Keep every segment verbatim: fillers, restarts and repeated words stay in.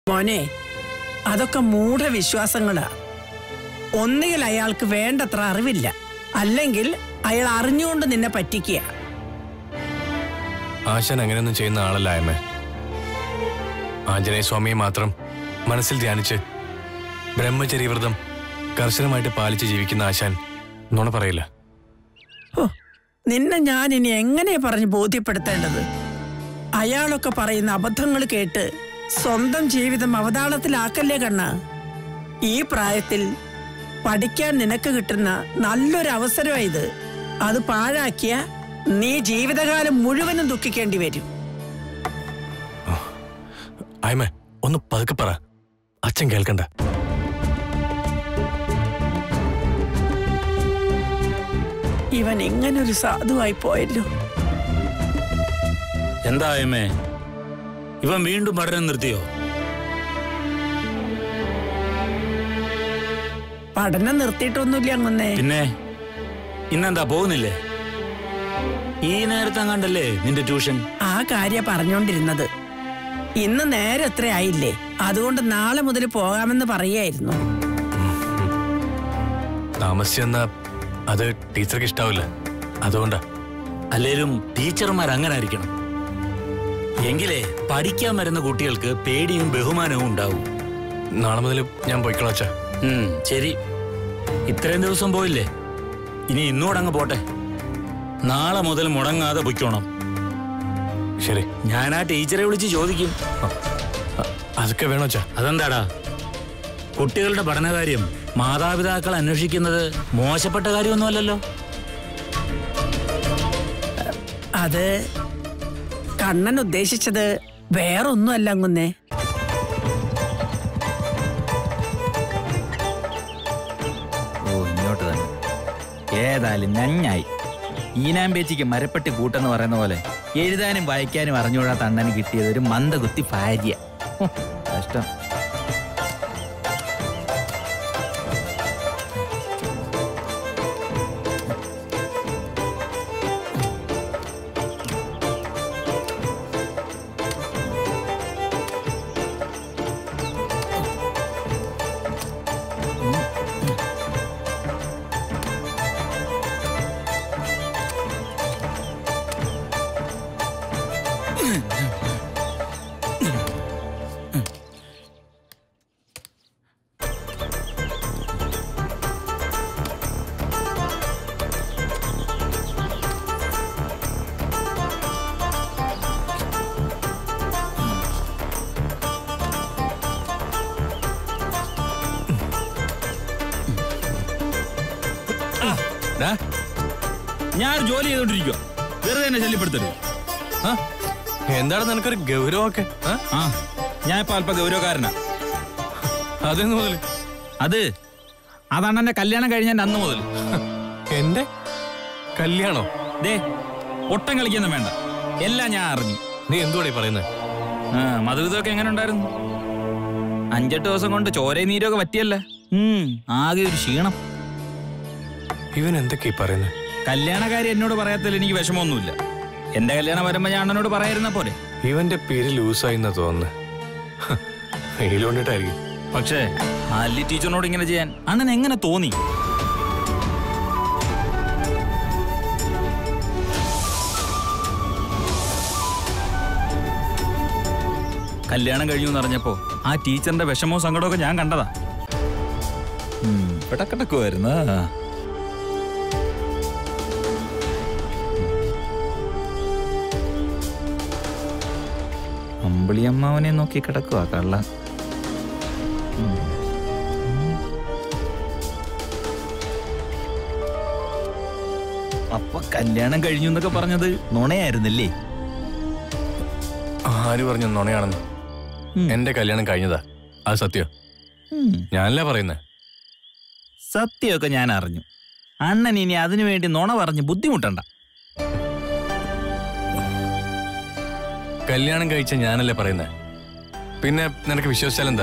മോനെ, അതൊക്കെ മൂഢവിശ്വാസങ്ങളാ. ഒന്നുകിൽ അയാൾക്ക് വേണ്ടത്ര അറിവില്ല, അല്ലെങ്കിൽ അയാൾ അറിഞ്ഞുകൊണ്ട് നിന്നെ പറ്റിക്കുക. ആശാൻ അങ്ങനെയൊന്നും ചെയ്യുന്ന ആളല്ല അമ്മേ. ആഞ്ജനേയ സ്വാമിയെ മാത്രം മനസ്സിൽ ധ്യാനിച്ച് ബ്രഹ്മചര്യവ്രതം കർശനമായിട്ട് പാലിച്ച് ജീവിക്കുന്ന ആശാൻ നുണ പറയില്ല. ഓ, നിന്നെ ഞാൻ ഇനി എങ്ങനെയാ പറഞ്ഞ് ബോധ്യപ്പെടുത്തേണ്ടത്? അയാളൊക്കെ പറയുന്ന അബദ്ധങ്ങൾ കേട്ട് സ്വന്തം ജീവിതം അവതാളത്തിലാക്കല്ലേ കണ്ണ. ഈ പ്രായത്തിൽ പഠിക്കാൻ നിനക്ക് കിട്ടുന്ന നല്ലൊരു അവസരമായത്. അത് പാഴാക്കിയ നീ ജീവിതകാലം മുഴുവനും ദുഃഖിക്കേണ്ടി വരും. ആയ്മ, ഒന്ന് പതുക്കെ പറ, അച്ഛൻ കേൾക്കണ്ട. ഇവൻ ഇങ്ങനൊരു സാധുവായി പോയല്ലോ. എന്താ ആയമേ, ഇവൻ വീണ്ടും പഠനം നിർത്തിയോ? പഠനം നിർത്തിയിട്ടൊന്നുമില്ല അങ്ങുന്നേ. പിന്നെ ഇന്നെന്താ പോകുന്നില്ലേ? ഈ നേരത്തെ കണ്ടല്ലേ നിന്റെ ട്യൂഷൻ? ആ കാര്യം പറഞ്ഞോണ്ടിരുന്നത്. ഇന്ന് നേരെ എത്ര ആയില്ലേ, അതുകൊണ്ട് നാളെ മുതൽ പോകാമെന്ന് പറയായിരുന്നു. താമസിച്ചെന്നാ അത് ടീച്ചർക്ക് ഇഷ്ടാവില്ല, അതുകൊണ്ടാ. അല്ലേലും ടീച്ചർമാർ അങ്ങനെ ആയിരിക്കണം. എങ്കിലേ പഠിക്കാൻ വരുന്ന കുട്ടികൾക്ക് പേടിയും ബഹുമാനവും ഉണ്ടാവും. നാളെ മുതൽ ഞാൻ പോയിക്കോളാം അച്ഛാ. ശരി, ഇത്രയും ദിവസം പോയില്ലേ, ഇനി ഇന്നോട് അങ്ങ് പോട്ടെ. നാളെ മുതൽ മുടങ്ങാതെ പൊയ്ക്കോണം. ശരി, ഞാൻ ആ ടീച്ചറെ വിളിച്ച് ചോദിക്കും. അതൊക്കെ വേണോ അച്ഛാ? അതെന്താടാ, കുട്ടികളുടെ പഠനകാര്യം മാതാപിതാക്കൾ അന്വേഷിക്കുന്നത് മോശപ്പെട്ട കാര്യമൊന്നുമല്ലല്ലോ. അത് കണ്ണൻ ഉദ്ദേശിച്ചത് വേറൊന്നുമല്ല അങ്ങുന്നേ. ഓ, ഇങ്ങോട്ട് തന്നെ. ഏതായാലും നന്നായി. ഈനാമ്പേച്ചിക്ക് മരപ്പെട്ടി കൂട്ടെന്ന് പറയുന്ന പോലെ എഴുതാനും വായിക്കാനും അറിഞ്ഞുകൂടാത്ത അണ്ണന് കിട്ടിയത് ഒരു മന്ദകുത്തി ഭാര്യ. കഷ്ടം. ഞാൻ ജോലി ചെയ്തോണ്ടിരിക്കുക, വെറുതെ എന്നെ ശല്യപ്പെടുത്തരുത്. എന്താണ് നിനക്കൊരു ഗൗരവമൊക്കെ? ആ, ഞാൻ ഇപ്പൊ അല്പ ഗൗരവക്കാരനാ. അതെന്ന് മുതൽ? അത് അതാണ് എന്റെ കല്യാണം കഴിഞ്ഞ അന്ന് മുതൽ. എന്റെ കല്യാണോ? ദേ, ഒട്ടം കളിക്കൊന്നും വേണ്ട, എല്ലാം ഞാൻ അറിഞ്ഞു. നീ എന്തുവാടീ പറയുന്നത്? മധുവിധമൊക്കെ എങ്ങനെ ഉണ്ടായിരുന്നു? അഞ്ചെട്ട് ദിവസം കൊണ്ട് ചോരയും നീരൊക്കെ പറ്റിയല്ല. ആകെ ഒരു ക്ഷീണം. ഇവൻ എന്തൊക്കെയാ പറയുന്നത്? കല്യാണക്കാരി എന്നോട് പറയാത്തതിൽ എനിക്ക് വിഷമമൊന്നുമില്ല. എന്റെ കല്യാണം വരുമ്പോ ഞാൻ അണ്ണനോട് പറയായിരുന്ന പോലെ. ഇവന്റെ പേര് ലൂസായി തോന്നുന്നു. വെയിലുകൊണ്ടിട്ടായിരിക്കും. പക്ഷേ അല്ലി ടീച്ചറിനോട് ഇങ്ങനെ ചെയ്യാൻ അണ്ണൻ എങ്ങനെ തോന്നി? കല്യാണം കഴിഞ്ഞു എന്നറിഞ്ഞപ്പോ ആ ടീച്ചറിന്റെ വിഷമവും സങ്കടമൊക്കെ ഞാൻ കണ്ടതാ. പെടക്കെടക്കുമായിരുന്ന അമ്പിളി അമ്മാവനെ നോക്കി കിടക്കുക കള്ള. അപ്പൊ കല്യാണം കഴിഞ്ഞു എന്നൊക്കെ പറഞ്ഞത് നുണയായിരുന്നല്ലേ? ആര് പറഞ്ഞു നുണയാണെന്ന്? എന്റെ കല്യാണം കഴിഞ്ഞതാ, അത് സത്യം. ഞാനല്ലേ പറയുന്നേ. സത്യമൊക്കെ ഞാൻ അറിഞ്ഞു. അണ്ണൻ ഇനി അതിനു വേണ്ടി നുണ പറഞ്ഞ് ബുദ്ധിമുട്ടണ്ട. കല്യാണം കഴിച്ച ഞാനല്ലേ പറയുന്നേ, പിന്നെ നിനക്ക് വിശ്വസിച്ചാലെന്താ?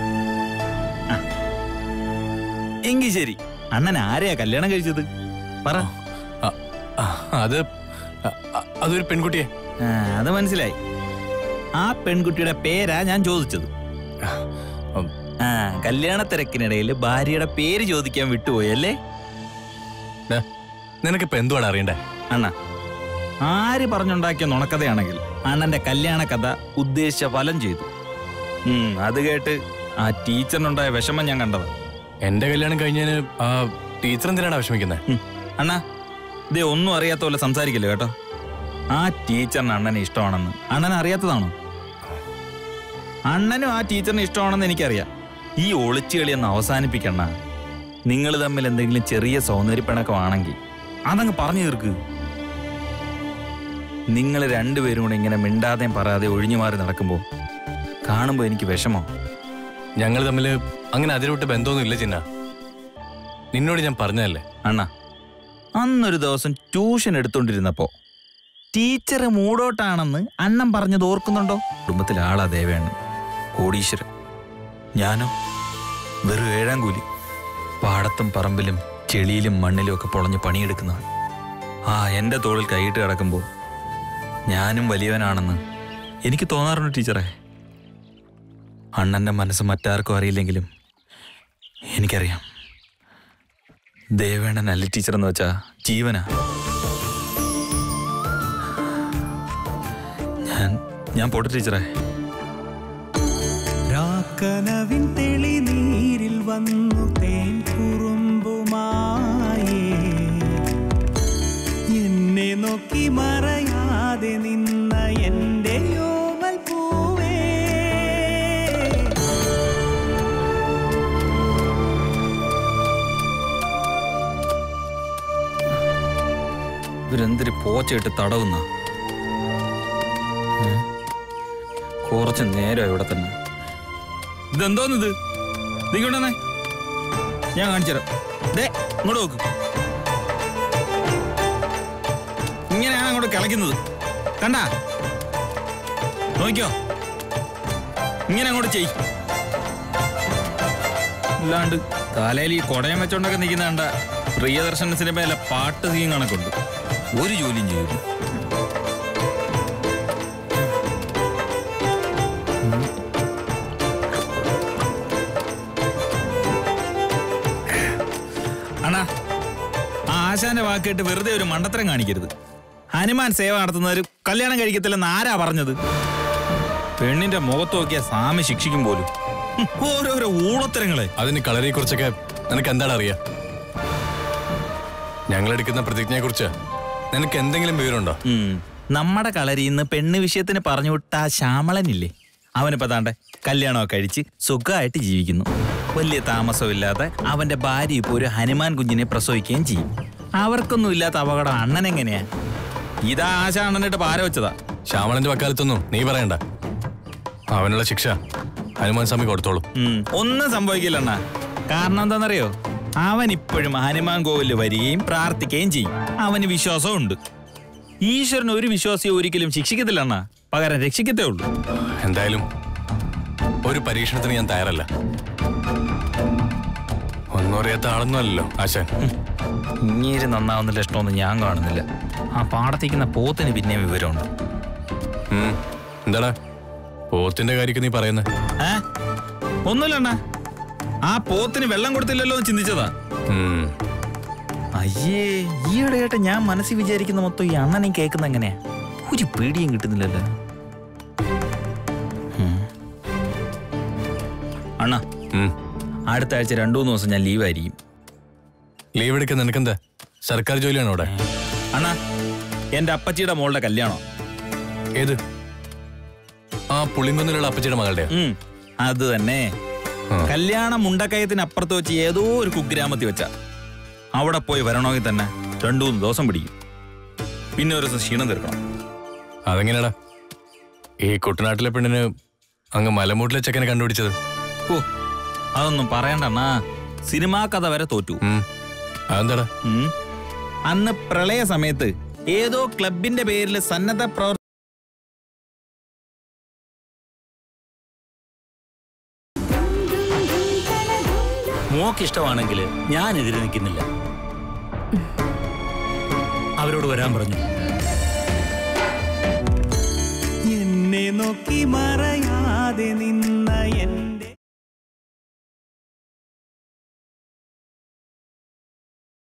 എങ്കിൽ ശരി, അണ്ണൻ ആരെയാ കല്യാണം കഴിച്ചത്? പറ. അത് അതൊരു പെൺകുട്ടിയെ. അത് മനസ്സിലായി. ആ പെൺകുട്ടിയുടെ പേരാ ഞാൻ ചോദിച്ചത്. ആ കല്യാണ തിരക്കിനിടയിൽ ഭാര്യയുടെ പേര് ചോദിക്കാൻ വിട്ടുപോയല്ലേ? നിനക്കിപ്പോ എന്തുവാണ് അറിയണ്ടേ? അണ്ണ ആര് പറഞ്ഞുണ്ടാക്കിയ നുണക്കഥയാണെങ്കിൽ അണ്ണന്റെ കല്യാണ കഥ ഉദ്ദേശിച്ച ഫലം ചെയ്തു. ഉം അത് കേട്ട് ആ ടീച്ചറിനുണ്ടായ വിഷമം ഞാൻ കണ്ടത്. എന്റെ കല്യാണം കഴിഞ്ഞതിന് ആ ടീച്ചർ എന്തിനാണ് വിഷമിക്കുന്നത്? അണ്ണാ ഇതേ ഒന്നും അറിയാത്ത പോലെ സംസാരിക്കില്ല കേട്ടോ. ആ ടീച്ചറിന് അണ്ണനെ ഇഷ്ടമാണെന്ന് അണ്ണനെ അറിയാത്തതാണോ? അണ്ണനും ആ ടീച്ചറിന് ഇഷ്ടമാണെന്ന് എനിക്കറിയാം. ഈ ഒളിച്ചുകളിയൊന്ന് അവസാനിപ്പിക്കണ്ണ. നിങ്ങൾ തമ്മിൽ എന്തെങ്കിലും ചെറിയ സൗന്ദര്യപ്പിണക്കമാണെങ്കിൽ അതങ്ങ് പറഞ്ഞു തീർക്ക്. നിങ്ങൾ രണ്ടുപേരും കൂടെ ഇങ്ങനെ മിണ്ടാതെയും പറയാതെ ഒഴിഞ്ഞു മാറി നടക്കുമ്പോൾ കാണുമ്പോൾ എനിക്ക് വിഷമോ. ഞങ്ങൾ തമ്മിൽ അങ്ങനെ അതിരുവിട്ട് ബന്ധമൊന്നും ഇല്ല ചിന്ന. നിന്നോട് ഞാൻ പറഞ്ഞതല്ലേ. അണ്ണ അന്നൊരു ദിവസം ട്യൂഷൻ എടുത്തോണ്ടിരുന്നപ്പോ ടീച്ചർ മൂടോട്ടാണെന്ന് അണ്ണൻ പറഞ്ഞത് ഓർക്കുന്നുണ്ടോ? കുടുംബത്തിലെ ആളാ ദേവേണ്, കോടീശ്വരൻ. ഞാനോ വെറും ഏഴാം കൂലി. പാടത്തും പറമ്പിലും ചെളിയിലും മണ്ണിലും ഒക്കെ പൊളഞ്ഞ് പണിയെടുക്കുന്നവൻ. ആ എൻ്റെ തോളിൽ കൈയിട്ട് കിടക്കുമ്പോൾ ഞാനും വലിയവനാണെന്ന് എനിക്ക് തോന്നാറുണ്ട് ടീച്ചറെ. അണ്ണൻ്റെ മനസ്സ് മറ്റാർക്കും അറിയില്ലെങ്കിലും എനിക്കറിയാം. ദേവേണ്ണൻ അല്ല ടീച്ചർ എന്ന് വെച്ചാ ജീവനാ. ഞാൻ ഞാൻ പോട്ടെ ടീച്ചറെ. രാക്കനവിൻ തെളിനീരിൽ വന്നു തേൻ കുറുമ്പുമായി എന്നെ നോക്കി മറയാതെ നിന്ന എൻ്റെ യോമൽ പൂവേ. ഇവരെന്തൊരു പോച്ചയിട്ട് തടവുന്ന. കുറച്ച് നേരം ഇവിടെ തന്നെ. ഇതെന്തോന്നിത്? ഇതിങ്ങോട്ടെ ഞാൻ കാണിച്ചു തരാം. ദേ ഇങ്ങോട്ട് നോക്ക്. ഇങ്ങനെയാണ് അങ്ങോട്ട് കിളയ്ക്കുന്നത്. കണ്ടാ? നോക്കിയോ? ഇങ്ങനെ അങ്ങോട്ട് ചെയ്. അല്ലാണ്ട് തലയിൽ ഈ കൊടയം വെച്ചോണ്ടൊക്കെ നിൽക്കുന്ന കണ്ട പ്രിയദർശന സിനിമയിലെ പാട്ട് സീൻ കണക്കുണ്ട്. ഒരു ജോലിയും ചെയ്യില്ല. അണ്ണാ ആ ആശാന്റെ വാക്കേട്ട് വെറുതെ ഒരു മണ്ടത്തരം കാണിക്കരുത്. ഹനുമാൻ സേവ നടത്തുന്നവർ കല്യാണം കഴിക്കത്തില്ലെന്ന് ആരാ പറഞ്ഞത്? പെണ്ണിന്റെ മുഖത്ത് നോക്കിയ സ്വാമി ശിക്ഷിക്കും പോലും. ഓരോരോ ഊളത്തരങ്ങളെ. അതിന് കളറിയെ കുറിച്ചൊക്കെ നിനക്ക് എന്താണ് അറിയാം? ഞങ്ങളെടുക്കുന്ന പ്രതിജ്ഞയെ കുറിച്ച് നിനക്ക് എന്തെങ്കിലും വിവരമുണ്ടോ? നമ്മുടെ കളരിന്ന് പെണ്ണ് വിഷയത്തിന് പറഞ്ഞു വിട്ട ആ ശ്യാമളനില്ലേ, അവനിപ്പോ താണ്ടെ കല്യാണമൊക്കെ കഴിച്ച് സുഖമായിട്ട് ജീവിക്കുന്നു. വലിയ താമസമില്ലാതെ അവന്റെ ഭാര്യ ഇപ്പൊ ഒരു ഹനുമാൻ കുഞ്ഞിനെ പ്രസവിക്കുകയും ചെയ്യും. അവർക്കൊന്നും ഇല്ലാത്ത അപകടം അണ്ണനെങ്ങനെയാ? ഇതാ ആശ അണ്ണനിട്ട് പാര വെച്ചതാ. ശ്യാമളന്റെ വക്കാലത്തൊന്നും നീ പറയണ്ട. അവനുള്ള ശിക്ഷ ഹനുമാൻ സ്വാമി കൊടുത്തോളൂ. ഒന്നും സംഭവിക്കില്ല അണ്ണാ. കാരണം എന്താണെന്നറിയോ? അവൻ ഇപ്പോഴും ഹനുമാൻ കോവിലിൽ വരികയും പ്രാർത്ഥിക്കുകയും ചെയ്യും. അവന് വിശ്വാസമുണ്ട്. ഈശ്വരൻ ഒരു വിശ്വാസിയെ ഒരിക്കലും ശിക്ഷിക്കത്തില്ല അണ്ണാ, പകരം രക്ഷിക്കത്തേ ഉള്ളൂ. എന്തായാലും ഒരു പരീക്ഷണത്തിന് ഞാൻ തയ്യാറല്ല. ഒന്നും അറിയാത്ത ആളൊന്നുമല്ലല്ലോ ആശാൻ. ഇങ്ങേര് നന്നാവുന്ന ലക്ഷണമൊന്നും ഞാൻ കാണുന്നില്ല. ആ പാടത്തേക്കുന്ന പോത്തിന് പിന്നെ വിവരമുണ്ട്. എന്താടാ പോത്തിന്റെ കാര്യമൊക്കെ നീ പറയുന്നത്? ഏ ഒന്നുമില്ല അണ്ണാ, ആ പോത്തിന് വെള്ളം കൊടുത്തില്ലല്ലോ എന്ന് ചിന്തിച്ചതാ. അയ്യേ ഈയിടെയായിട്ട് ഞാൻ മനസ്സിൽ വിചാരിക്കുന്ന മൊത്തം ഈ അണ്ണനെയും കേൾക്കുന്ന എങ്ങനെയാ? ഒരു പേടിയും കിട്ടുന്നില്ലല്ലോ. അണ്ണാ അടുത്ത ആഴ്ച രണ്ടു മൂന്ന് ദിവസം ഞാൻ ലീവായിരിക്കും. ലീവ് എടുക്കാൻ നിനക്കെന്താ സർക്കാർ ജോലിയാണോ അവിടെ? അണ്ണാ എന്റെ അപ്പച്ചിയുടെ മോളുടെ കല്യാണം. ഏത്? ആ പുളിങ്കുന്നിലുള്ള അപ്പച്ചിയുടെ മകളുടെ? അത് തന്നെ. കല്യാണം മുണ്ടക്കയത്തിന് അപ്പുറത്ത് വെച്ച് ഏതോ ഒരു കുഗ്രാമത്തിൽ വെച്ച. അവിടെ പോയി വരണമെങ്കിൽ തന്നെ രണ്ടു മൂന്ന് ദിവസം പിടിക്കും. പിന്നെ ഒരു ദിവസം ക്ഷീണം തീർക്കണം. അതെങ്ങനെയാടാ ഈ കുട്ടനാട്ടിലെ പെണ്ണിന് അങ്ങ് മലമൂട്ടിലെ ചെക്കനെ കണ്ടുപിടിച്ചത്? ഓ അതൊന്നും പറയണ്ടണ്ണാ, സിനിമാ കഥ വരെ തോറ്റു. അതെന്താടാ? അന്ന് പ്രളയ സമയത്ത് ഏതോ ക്ലബിന്റെ പേരിൽ സന്നദ്ധ പ്രവർത്തന മോക്കിഷ്ടമാണെങ്കിൽ ഞാൻ എതിരെ നിൽക്കുന്നില്ല. അവരോട് വരാൻ പറഞ്ഞു. എന്നെ നോക്കി മറയാതെ നിന്ന